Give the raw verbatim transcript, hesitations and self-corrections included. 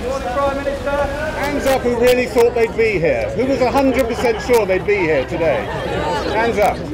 Prime Minister. Hands up who really thought they'd be here. Who was one hundred percent sure they'd be here today? Hands up.